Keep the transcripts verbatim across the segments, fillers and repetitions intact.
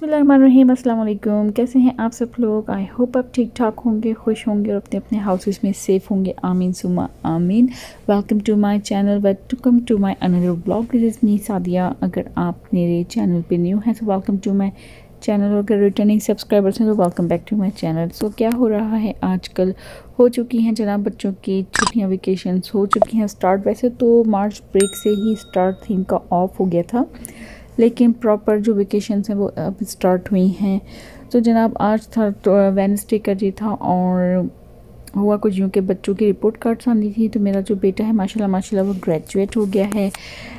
बिस्मिल्लाहिर्रहमानिर्रहीम, अस्सलाम वालेकुम। कैसे हैं आप सब लोग? आई होप आप ठीक ठाक होंगे, खुश होंगे और अपने अपने हाउसेस में सेफ़ होंगे। आमीन सुमा आमीन। Welcome to my channel, welcome to my another blog. This is me Sadia. अगर आप मेरे चैनल पे न्यू हैं तो वेलकम टू माय चैनल, और अगर रिटर्निंग सब्सक्राइबर्स हैं तो welcome back to my channel. So क्या हो रहा है आजकल? हो चुकी हैं जनाब बच्चों की छुट्टियाँ, वेकेशंस हो चुकी हैं स्टार्ट। वैसे तो मार्च ब्रेक से ही स्टार्ट थी, इनका ऑफ हो गया था, लेकिन प्रॉपर जो वेकेशंस हैं वो अब स्टार्ट हुई हैं। तो जनाब आज था तो वेडनेसडे का डे था, और हुआ कुछ यूँ कि बच्चों की रिपोर्ट कार्ड्स आनी थी। तो मेरा जो बेटा है माशाल्लाह माशाल्लाह वो ग्रेजुएट हो गया है।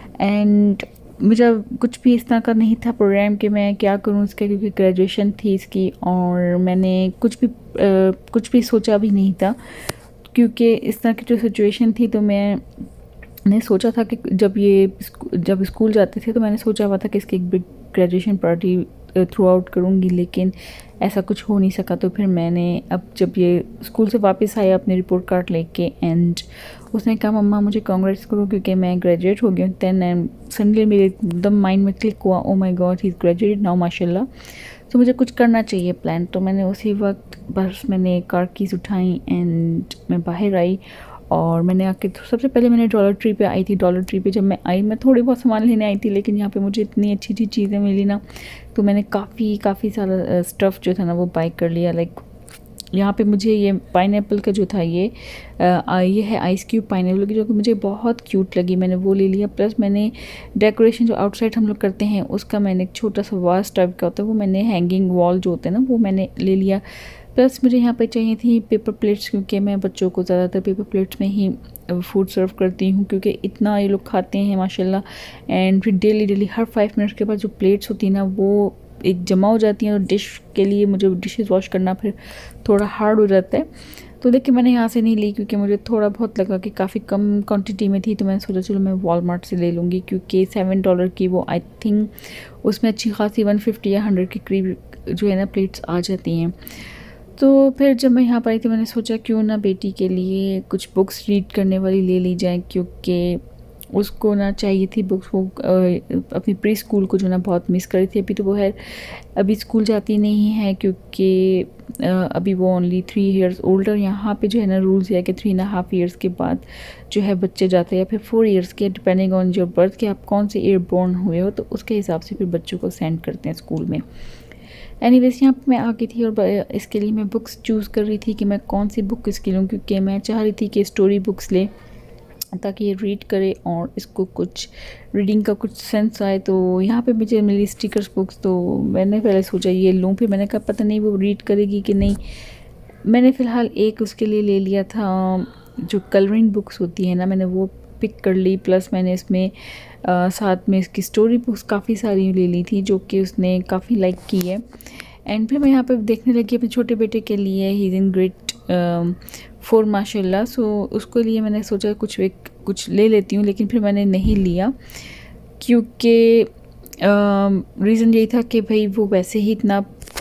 एंड मुझे कुछ भी इस तरह का नहीं था प्रोग्राम कि मैं क्या करूँ इसका, क्योंकि ग्रेजुएशन थी इसकी, और मैंने कुछ भी आ, कुछ भी सोचा भी नहीं था, क्योंकि इस तरह की जो सिचुएशन थी। तो मैं मैंने सोचा था कि जब ये जब स्कूल जाते थे तो मैंने सोचा हुआ था कि इसकी एक big graduation party throughout करूँगी, लेकिन ऐसा कुछ हो नहीं सका। तो फिर मैंने अब जब ये स्कूल से वापस आया अपने रिपोर्ट कार्ड लेके, एंड उसने कहा मम्मा मुझे कांग्रेस करो क्योंकि मैं ग्रेजुएट हो गया हूँ। दैन एंड सडनली मेरे एकदम माइंड में क्लिक हुआ, oh my god he is graduate now माशाल्लाह। तो मुझे कुछ करना चाहिए प्लान। तो मैंने उसी वक्त बस मैंने कार कीज़ उठाई एंड मैं बाहर आई, और मैंने आके तो सबसे पहले मैंने डॉलर ट्री पे आई थी। डॉलर ट्री पे जब मैं आई, मैं थोड़ी बहुत सामान लेने आई थी, लेकिन यहाँ पे मुझे इतनी अच्छी अच्छी चीज़ें मिली ना, तो मैंने काफ़ी काफ़ी सारा स्टफ़ जो था ना वो बाई कर लिया। लाइक यहाँ पे मुझे ये पाइनएप्पल का जो था ये आ, ये है आइस क्यूब पाइनएप्पल की, जो कि मुझे बहुत क्यूट लगी, मैंने वो ले लिया। प्लस मैंने डेकोरेशन जो आउटसाइड हम लोग करते हैं उसका मैंने एक छोटा सा वास टाइप का होता है, वो मैंने हैंगिंग वॉल जो होते हैं ना वो मैंने ले लिया। प्लस मुझे यहाँ पे चाहिए थी पेपर प्लेट्स, क्योंकि मैं बच्चों को ज़्यादातर पेपर प्लेट्स में ही फूड सर्व करती हूँ, क्योंकि इतना ये लोग खाते हैं माशाल्लाह। एंड फिर डेली डेली हर फाइव मिनट्स के बाद जो प्लेट्स होती हैं ना वो एक जमा हो जाती हैं, और डिश के लिए मुझे डिशेस वॉश करना फिर थोड़ा हार्ड हो जाता है। तो देखिए मैंने यहाँ से नहीं ली, क्योंकि मुझे थोड़ा बहुत लगा कि काफ़ी कम क्वांटिटी में थी। तो मैंने सोचा चलो मैं वॉलमार्ट से ले लूँगी, क्योंकि सेवन डॉलर की वो आई थिंक उसमें अच्छी खासी वन फिफ्टी या हंड्रेड के करीब जो है ना प्लेट्स आ जाती हैं। तो फिर जब मैं यहाँ पर आई थी मैंने सोचा क्यों ना बेटी के लिए कुछ बुक्स रीड करने वाली ले ली जाए, क्योंकि उसको ना चाहिए थी बुक्स। वो अपनी प्री स्कूल को जो ना बहुत मिस कर रही थी। अभी तो वो है अभी स्कूल जाती नहीं है, क्योंकि अभी वो ओनली थ्री इयर्स ओल्डर। यहाँ पे जो है ना रूल्स है कि थ्री एंड हाफ ईयर्स के बाद जो है बच्चे जाते हैं, या फिर फोर इयर्स के, डिपेंडिंग ऑन योर बर्थ कि आप कौन से ईयर बोर्न हुए हो, तो उसके हिसाब से फिर बच्चों को सेंड करते हैं स्कूल में। एनीवेज यहाँ पे मैं आ गई थी, और इसके लिए मैं बुक्स चूज़ कर रही थी कि मैं कौन सी बुक इसके लूँ, क्योंकि मैं चाह रही थी कि स्टोरी बुक्स ले ताकि ये रीड करे और इसको कुछ रीडिंग का कुछ सेंस आए। तो यहाँ पे मुझे मिली स्टिकर्स बुक्स, तो मैंने पहले सोचा ये लूँ, फिर मैंने कहा पता नहीं वो रीड करेगी कि नहीं। मैंने फ़िलहाल एक उसके लिए ले लिया था, जो कलरिंग बुक्स होती है ना, मैंने वो पिक कर ली। प्लस मैंने इसमें आ, साथ में इसकी स्टोरी बुक्स काफ़ी सारी ले ली थी, जो कि उसने काफ़ी लाइक की है। एंड फिर मैं यहाँ पे देखने लगी अपने छोटे बेटे के लिए, he is in grade four माशाल्लाह। सो उसके लिए मैंने सोचा कुछ एक कुछ ले लेती हूँ, लेकिन फिर मैंने नहीं लिया, क्योंकि रीज़न यही था कि भाई वो वैसे ही इतना,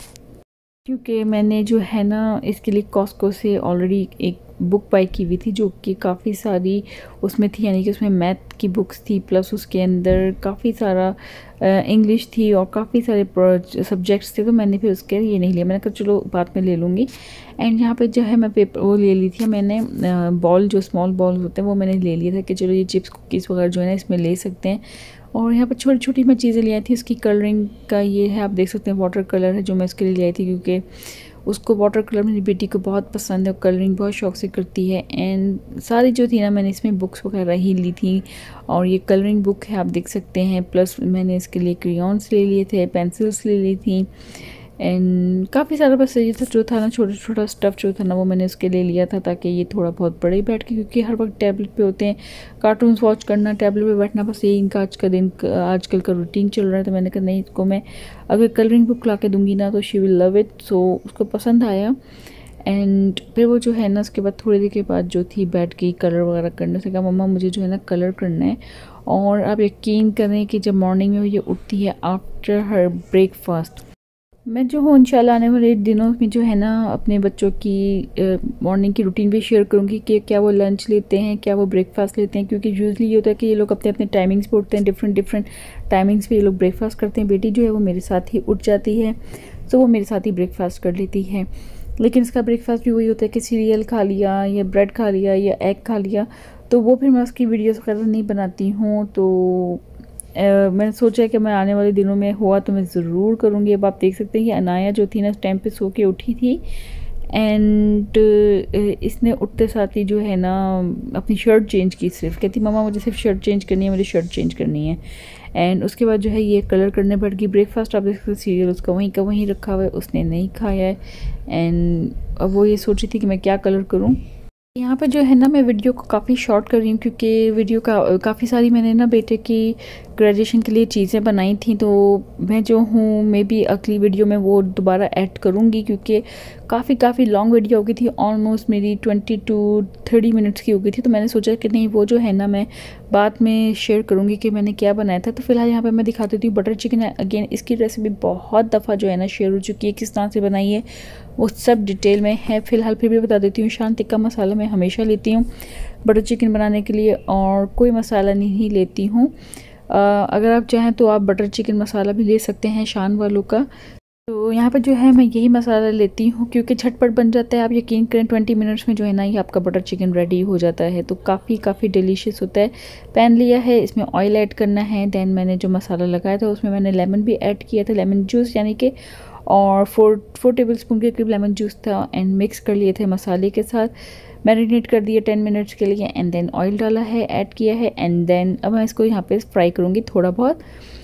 क्योंकि मैंने जो है ना इसके लिए कॉस्को से ऑलरेडी एक बुक बाई की हुई थी, जो कि काफ़ी सारी उसमें थी, यानी कि उसमें मैथ की बुक्स थी, प्लस उसके अंदर काफ़ी सारा इंग्लिश थी और काफ़ी सारे सब्जेक्ट्स थे। तो मैंने फिर उसके ये नहीं लिया, मैंने कहा चलो बाद में ले लूँगी। एंड यहाँ पे जो है मैं पेपर वो ले ली थी मैंने, बॉल जो स्मॉल बॉल होते हैं वो मैंने ले लिया था कि चलो ये चिप्स कुकीज़ वगैरह जो है ना इसमें ले सकते हैं। और यहाँ पर छोटी छोटी मैं चीज़ें ले आई थी। उसकी कलरिंग का ये है, आप देख सकते हैं वाटर कलर है जो मैं इसके लिए ले आई थी, क्योंकि उसको वाटर कलर मेरी बेटी को बहुत पसंद है, कलरिंग बहुत शौक से करती है। एंड सारी जो थी ना मैंने इसमें बुक्स वगैरह ही ली थी, और ये कलरिंग बुक है आप देख सकते हैं। प्लस मैंने इसके लिए क्रेयॉन्स ले लिए थे, पेंसिल्स ले ली थी, एंड काफ़ी सारा बस ये था जो था ना छोटा छोटा स्टफ़ जो था ना वो मैंने उसके लिए लिया था, ताकि ये थोड़ा बहुत बड़े बैठ के, क्योंकि हर वक्त टैबलेट पे होते हैं, कार्टून्स वॉच करना, टैबलेट पे बैठना, बस यही इनका आज का दिन आजकल का रूटीन चल रहा है। तो मैंने कहा नहीं, इसको मैं अगर कलरिंग बुक ला के दूँगी ना तो she will love it. So उसको पसंद आया। एंड फिर वो जो है ना उसके बाद थोड़ी देर के बाद जो थी बैठ गई कलर वगैरह करने से, कहा मम्मा मुझे जो है ना कलर करना है। और आप यकीन करें कि जब मॉर्निंग में ये उठती है आफ्टर हर ब्रेकफास्ट, मैं जो हूँ इंशाल्लाह आने वाले दिनों में जो है ना अपने बच्चों की मॉर्निंग की रूटीन भी शेयर करूँगी कि क्या वो लंच लेते हैं, क्या वो ब्रेकफास्ट लेते हैं, क्योंकि यूजुअली ये होता है कि ये लोग अपने अपने टाइमिंग्स पे उठते हैं, डिफरेंट डिफरेंट टाइमिंग्स पे ये लोग ब्रेकफास्ट करते हैं। बेटी जो है वो मेरे साथ ही उठ जाती है, तो वो मेरे साथ ही ब्रेकफास्ट कर लेती है। लेकिन इसका ब्रेकफास्ट भी वही होता है कि सीरियल खा लिया या ब्रेड खा लिया या एग खा लिया, तो वो फिर मैं उसकी वीडियोस वगैरह नहीं बनाती हूँ। तो Uh, मैंने सोचा कि मैं आने वाले दिनों में हुआ तो मैं ज़रूर करूँगी। अब आप देख सकते हैं कि अनाया जो थी ना उस टाइम पे सो के उठी थी, एंड uh, इसने उठते साथ ही जो है ना अपनी शर्ट चेंज की। सिर्फ कहती मम्मा मुझे सिर्फ शर्ट चेंज करनी है, मुझे शर्ट चेंज करनी है। एंड उसके बाद जो है ये कलर करने बैठ गई। ब्रेकफास्ट आप देख सकते सीरियल उसका वहीं का वहीं रखा हुआ है, उसने नहीं खाया है। एंड अब वो ये सोच रही थी कि मैं क्या कलर करूँ। यहाँ पे जो है ना मैं वीडियो को काफ़ी शॉर्ट कर रही हूँ, क्योंकि वीडियो का काफ़ी सारी मैंने ना बेटे की ग्रेजुएशन के लिए चीज़ें बनाई थी, तो मैं जो हूँ मे बी अगली वीडियो में वो दोबारा ऐड करूँगी, क्योंकि काफ़ी काफ़ी लॉन्ग वीडियो हो गई थी, ऑलमोस्ट मेरी ट्वेंटी टू थर्टी मिनट्स की हो गई थी। तो मैंने सोचा कि नहीं वो जो है ना मैं बाद में शेयर करूँगी कि मैंने क्या बनाया था। तो फिलहाल यहाँ पर मैं दिखा देती हूँ बटर चिकन। अगेन इसकी रेसिपी बहुत दफ़ा जो है ना शेयर हो चुकी है, किस तरह से बनाई है वो सब डिटेल में है। फ़िलहाल फिर भी बता देती हूँ, शान टिक्का मसाला मैं हमेशा लेती हूँ बटर चिकन बनाने के लिए, और कोई मसाला नहीं लेती हूँ। अगर आप चाहें तो आप बटर चिकन मसाला भी ले सकते हैं शान वालों का। तो यहाँ पर जो है मैं यही मसाला लेती हूँ, क्योंकि झटपट बन जाता है। आप यकीन करें ट्वेंटी मिनट्स में जो है ना ये आपका बटर चिकन रेडी हो जाता है, तो काफ़ी काफ़ी डिलीशियस होता है। पैन लिया है, इसमें ऑयल ऐड करना है। देन मैंने जो मसाला लगाया था उसमें मैंने लेमन भी ऐड किया था, लेमन जूस यानी कि, और फोर फोर टेबल स्पून के करीब लेमन जूस था। एंड मिक्स कर लिए थे मसाले के साथ, मैरिनेट कर दिए टेन मिनट्स के लिए। एंड देन ऑयल डाला है, ऐड किया है। एंड देन अब मैं इसको यहाँ पे फ्राई करूँगी थोड़ा बहुत।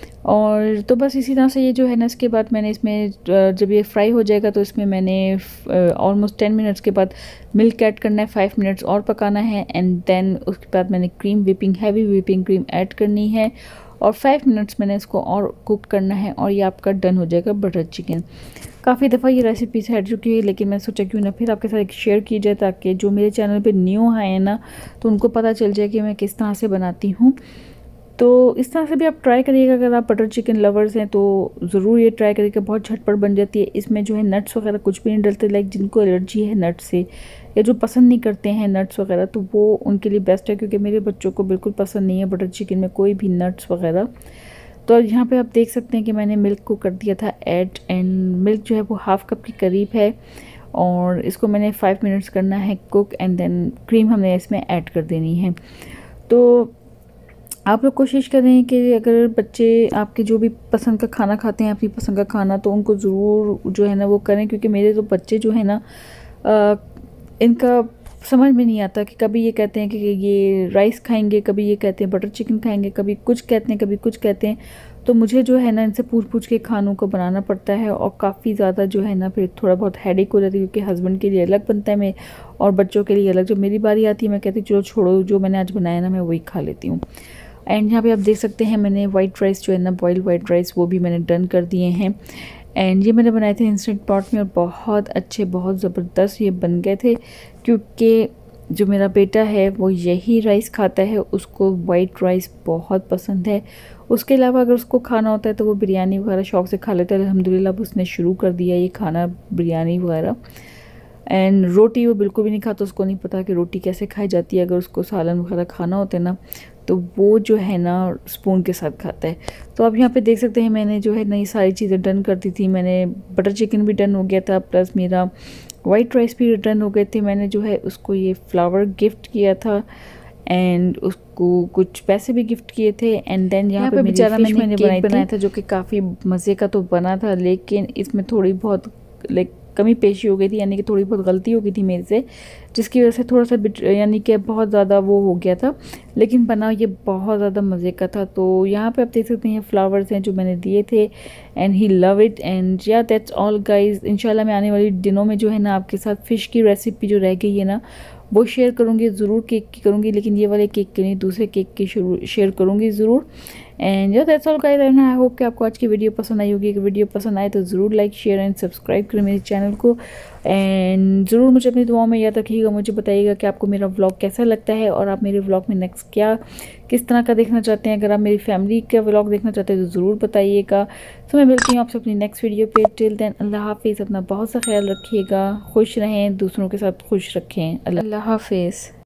और तो बस इसी तरह से ये जो है ना इसके बाद मैंने इसमें जब ये फ्राई हो जाएगा तो इसमें मैंने ऑलमोस्ट टेन मिनट्स के बाद मिल्क ऐड करना है, फाइव मिनट्स और पकाना है। एंड देन उसके बाद मैंने cream whipping heavy whipping cream add करनी है, और फाइव मिनट्स मैंने इसको और कुक करना है, और ये आपका डन हो जाएगा बटर चिकन। काफ़ी दफ़ा ये रेसिपी हट चुकी है, लेकिन मैं सोचा क्यों ना फिर आपके साथ शेयर की जाए, ताकि जो मेरे चैनल पे न्यू आए ना तो उनको पता चल जाए कि मैं किस तरह से बनाती हूँ। तो इस तरह से भी आप ट्राई करिएगा, अगर आप बटर चिकन लवर्स हैं तो ज़रूर ये ट्राई करिएगा, बहुत झटपट बन जाती है। इसमें जो है नट्स वगैरह कुछ भी नहीं डलते, लाइक जिनको एलर्जी है नट्स से या जो पसंद नहीं करते हैं नट्स वगैरह, तो वो उनके लिए बेस्ट है, क्योंकि मेरे बच्चों को बिल्कुल पसंद नहीं है बटर चिकन में कोई भी नट्स वगैरह। तो यहाँ पे आप देख सकते हैं कि मैंने मिल्क को कर दिया था ऐड, एंड मिल्क जो है वो हाफ़ कप के करीब है, और इसको मैंने फाइव मिनट्स करना है कुक। एंड देन क्रीम हमने इसमें ऐड कर देनी है। तो आप लोग कोशिश करें कि अगर बच्चे आपके जो भी पसंद का खाना खाते हैं, अपनी पसंद का खाना, तो उनको ज़रूर जो है ना वो करें, क्योंकि मेरे तो बच्चे जो है ना आ, इनका समझ में नहीं आता कि कभी ये कहते हैं कि ये राइस खाएंगे, कभी ये कहते हैं बटर चिकन खाएंगे, कभी कुछ कहते हैं कभी कुछ कहते हैं। तो मुझे जो है ना इनसे पूछ पूछ के खानों को बनाना पड़ता है, और काफ़ी ज़्यादा जो है ना फिर थोड़ा बहुत हेडेक हो जाती है, क्योंकि हस्बैंड के लिए अलग बनता है मैं और बच्चों के लिए अलग। जब मेरी बारी आती है मैं कहती हूँ चलो छोड़ो, जो मैंने आज बनाया ना मैं वही खा लेती हूँ। एंड यहाँ पे आप देख सकते हैं मैंने वाइट राइस जो है ना बॉइल्ड वाइट राइस वो भी मैंने डन कर दिए हैं। एंड ये मैंने बनाए थे इंस्टेंट पॉट में, और बहुत अच्छे बहुत ज़बरदस्त ये बन गए थे, क्योंकि जो मेरा बेटा है वो यही राइस खाता है, उसको वाइट राइस बहुत पसंद है। उसके अलावा अगर उसको खाना होता है तो वो बिरयानी वगैरह शौक़ से खा लेता है। अल्हम्दुलिल्लाह अब उसने शुरू कर दिया ये खाना बिरयानी वगैरह। एंड रोटी वो बिल्कुल भी नहीं खाता, उसको नहीं पता कि रोटी कैसे खाई जाती है। अगर उसको सालन वगैरह खाना होता है ना तो वो जो है ना स्पून के साथ खाता है। तो आप यहाँ पे देख सकते हैं मैंने जो है नई सारी चीज़ें डन कर दी थी। मैंने बटर चिकन भी डन हो गया था, प्लस मेरा वाइट राइस भी डन हो गए थे। मैंने जो है उसको ये फ्लावर गिफ्ट किया था, एंड उसको कुछ पैसे भी गिफ्ट किए थे। एंड देन यहाँ पे बेचारा मैंने, मैंने केक बनाया था जो कि काफ़ी मज़े का तो बना था, लेकिन इसमें थोड़ी बहुत लाइक कमी पेशी हो गई थी, यानी कि थोड़ी बहुत गलती हो गई थी मेरे से, जिसकी वजह से थोड़ा सा यानी कि बहुत ज़्यादा वो हो गया था, लेकिन बना ये बहुत ज़्यादा मज़े का था। तो यहाँ पे आप देख सकते हैं फ्लावर्स हैं जो मैंने दिए थे, and he love it. And या दैट्स ऑल गाइज। इंशाल्लाह मैं आने वाले दिनों में जो है ना आपके साथ फ़िश की रेसिपी जो रह गई है ना वो शेयर करूँगी, ज़रूर केक की करूँगी, लेकिन ये वाले केक के नहीं दूसरे केक की शुरू शेयर करूँगी ज़रूर। एंड जो that's all guys, I hope कि आपको आज की वीडियो पसंद आई होगी। अगर वीडियो पसंद आए तो ज़रूर लाइक शेयर एंड सब्सक्राइब करें मेरे चैनल को। एंड ज़रूर मुझे अपनी दुआओं में याद रखिएगा। मुझे बताइएगा कि आपको मेरा व्लॉग कैसा लगता है और आप मेरे व्लॉग में नेक्स्ट क्या किस तरह का देखना चाहते हैं। अगर आप मेरी फैमिली का व्लॉग देखना चाहते हैं तो ज़रूर बताइएगा। तो मैं मिलती हूँ आपसे अपनी नेक्स्ट वीडियो पे। टिल देन अल्लाह हाफिज़। अपना बहुत सा ख्याल रखिएगा, खुश रहें, दूसरों के साथ खुश रखें। अल्लाह हाफिज़।